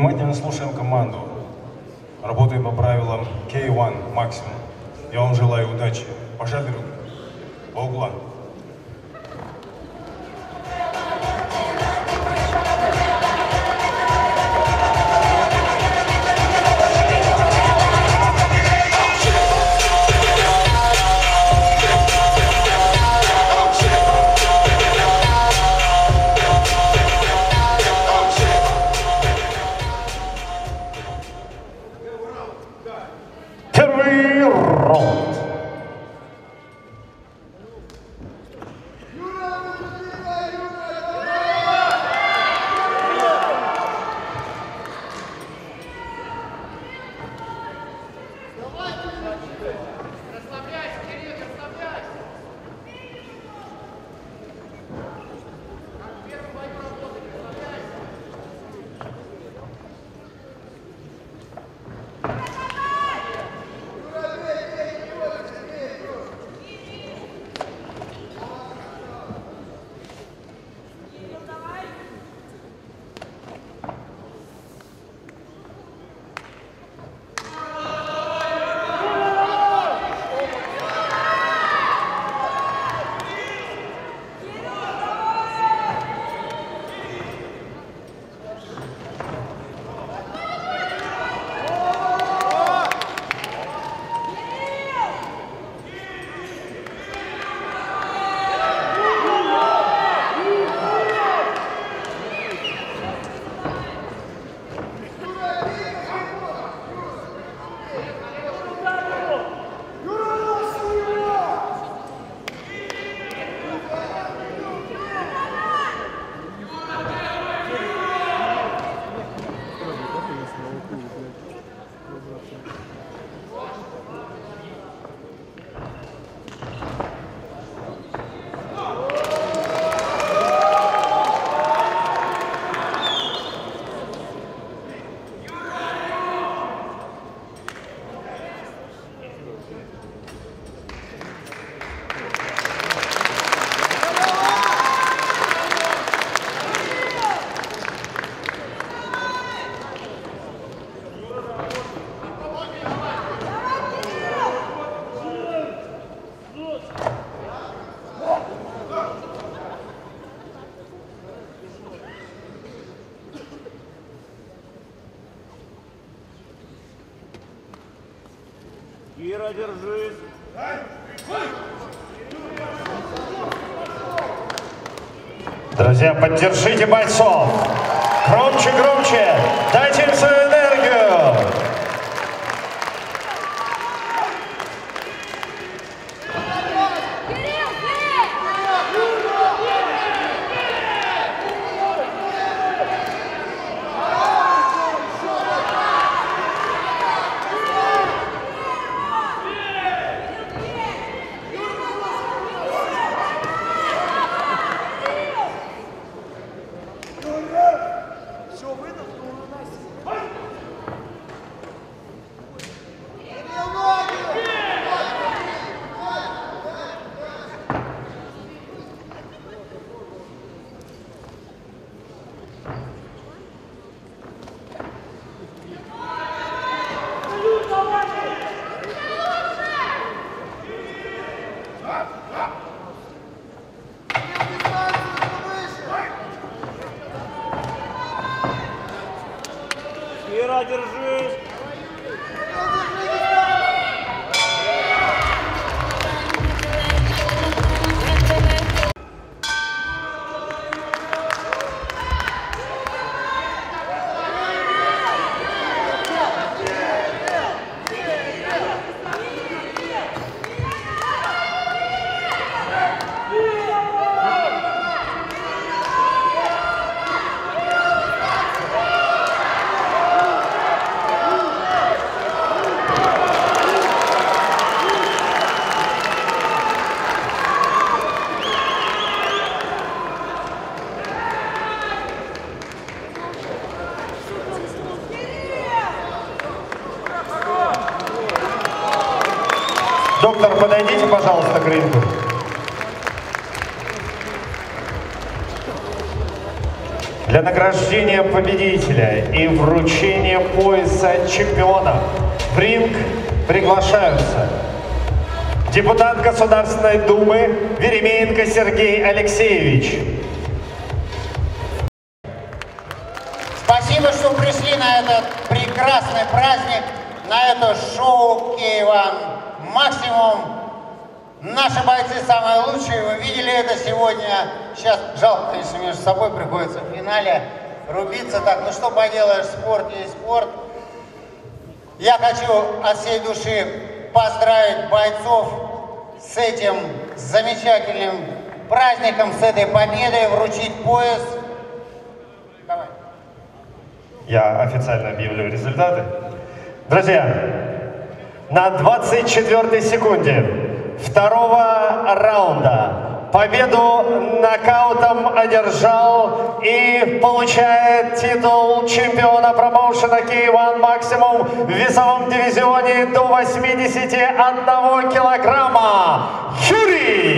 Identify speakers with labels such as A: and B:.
A: Внимательно слушаем команду. Работаем по правилам K1 максимум. Я вам желаю удачи. Пожали руки. По углам.
B: Первый раунд.
C: Кира, держись.
B: Друзья, поддержите бойцов. Громче, громче. Дайте им свою энергию.
C: Кира, держись.
B: Доктор, подойдите, пожалуйста, к рингу. Для награждения победителя и вручения пояса чемпиона в ринг приглашаются депутат Государственной Думы Веремеенко Сергей Алексеевич.
D: Спасибо, что пришли на этот прекрасный праздник, на это шоу K1 Максимум. Наши бойцы самые лучшие, вы видели это сегодня. Сейчас жалко, конечно, между собой приходится в финале рубиться так. Ну что поделаешь, спорт есть спорт. Я хочу от всей души поздравить бойцов с этим замечательным праздником, с этой победой, вручить пояс. Давай.
B: Я официально объявлю результаты. Друзья, на 24-й секунде второго раунда победу нокаутом одержал и получает титул чемпиона промоушена K1 Максимум в весовом дивизионе до 81 килограмма Юрий